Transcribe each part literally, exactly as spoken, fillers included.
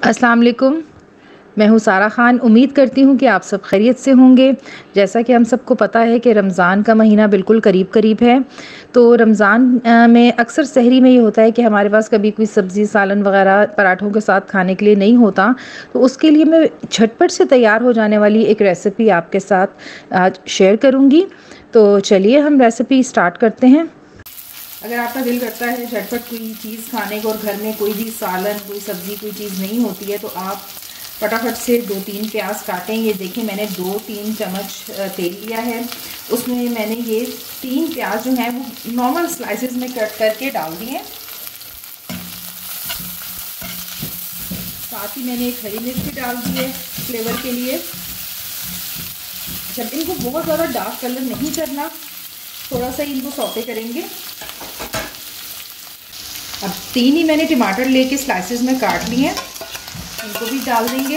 अस्सलाम वालेकुम। मैं हूँ सारा ख़ान। उम्मीद करती हूँ कि आप सब खैरियत से होंगे। जैसा कि हम सबको पता है कि रमज़ान का महीना बिल्कुल करीब करीब है, तो रमज़ान में अक्सर सहरी में ये होता है कि हमारे पास कभी कोई सब्ज़ी सालन वग़ैरह पराठों के साथ खाने के लिए नहीं होता, तो उसके लिए मैं झटपट से तैयार हो जाने वाली एक रेसिपी आपके साथ आज शेयर करूँगी। तो चलिए हम रेसिपी स्टार्ट करते हैं। अगर आपका दिल करता है झटपट कोई चीज़ खाने को और घर में कोई भी सालन कोई सब्ज़ी कोई चीज़ नहीं होती है, तो आप फटाफट से दो तीन प्याज काटें। ये देखिए मैंने दो तीन चम्मच तेल लिया है, उसमें मैंने ये तीन प्याज जो हैं वो नॉर्मल स्लाइसेस में कट करके डाल दिए। साथ ही मैंने एक हरी मिर्च भी डाल दी है फ्लेवर के लिए। जब इनको बहुत ज़्यादा डार्क कलर नहीं करना, थोड़ा सा इनको सौते करेंगे। अब तीन ही मैंने टमाटर लेके स्लाइसेस में काट लिए हैं, इनको भी डाल देंगे।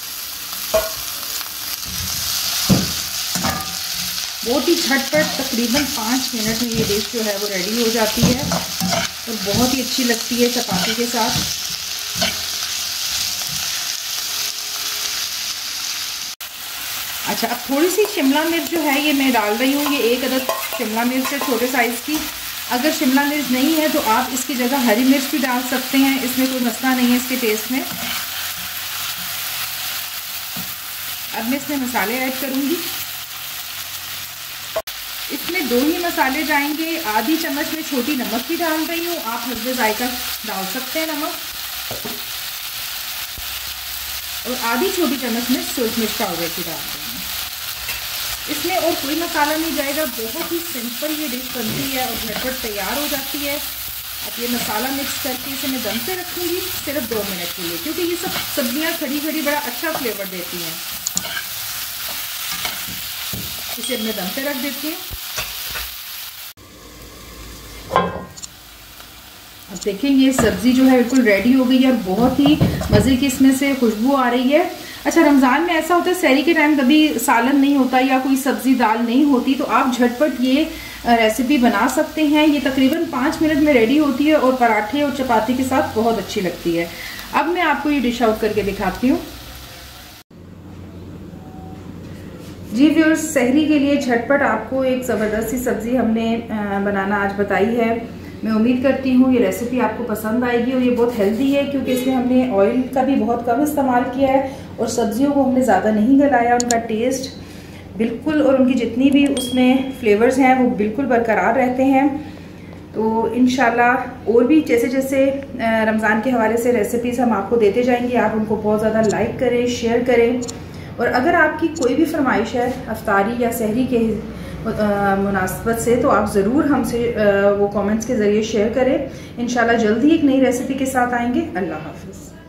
बहुत ही झटपट तकरीबन पाँच मिनट में ये डिश जो है वो रेडी हो जाती है और बहुत ही अच्छी लगती है चपाती के साथ। अच्छा, अब थोड़ी सी शिमला मिर्च जो है ये मैं डाल रही हूँ। ये एक अदद शिमला मिर्च है छोटे साइज़ की। अगर शिमला मिर्च नहीं है तो आप इसकी जगह हरी मिर्च भी डाल सकते हैं, इसमें कोई मसला नहीं है इसके टेस्ट में। अब मैं इसमें मसाले ऐड करूँगी। इसमें दो ही मसाले जाएंगे। आधी चम्मच में छोटी नमक भी डाल रही हूँ, आप हल्के जायका डाल सकते हैं नमक, और आधी छोटी चम्मच में सूरज मिर्च पाउडर की डाल रही हूँ। इसमें और कोई मसाला नहीं जाएगा, बहुत ही सिंपल ये डिश बनती है और झटपट तैयार हो जाती है। अब ये मसाला मिक्स करके इसे मैं दम पे रखूँगी सिर्फ दो मिनट के लिए, क्योंकि ये सब सब्जियां खड़ी खड़ी बड़ा अच्छा फ्लेवर देती हैं। इसे मैं दम पे रख देती हूँ। अब देखिए ये सब्ज़ी जो है बिल्कुल रेडी हो गई है और बहुत ही मज़े की इसमें से खुशबू आ रही है। अच्छा, रमज़ान में ऐसा होता है सहरी के टाइम कभी सालन नहीं होता या कोई सब्ज़ी दाल नहीं होती, तो आप झटपट ये रेसिपी बना सकते हैं। ये तकरीबन पाँच मिनट में रेडी होती है और पराठे और चपाती के साथ बहुत अच्छी लगती है। अब मैं आपको ये डिश आउट करके दिखाती हूँ। जी व्यूअर्स, सहरी के लिए झटपट आपको एक ज़बरदस्त सी सब्ज़ी हमने बनाना आज बताई है। मैं उम्मीद करती हूँ ये रेसिपी आपको पसंद आएगी और ये बहुत हेल्दी है, क्योंकि इसमें हमने ऑयल का भी बहुत कम इस्तेमाल किया है और सब्जियों को हमने ज़्यादा नहीं गलाया। उनका टेस्ट बिल्कुल और उनकी जितनी भी उसमें फ्लेवर्स हैं वो बिल्कुल बरकरार रहते हैं। तो इंशाल्लाह और भी जैसे जैसे रमज़ान के हवाले से रेसिपीज़ हम आपको देते जाएंगे, आप उनको बहुत ज़्यादा लाइक करें, शेयर करें। और अगर आपकी कोई भी फरमाइश है अफ्तारी या सहरी के मुनासबत से, तो आप ज़रूर हमसे वो कमेंट्स के ज़रिए शेयर करें। इंशाल्लाह जल्दी एक नई रेसिपी के साथ आएंगे। अल्लाह हाफ़िज़।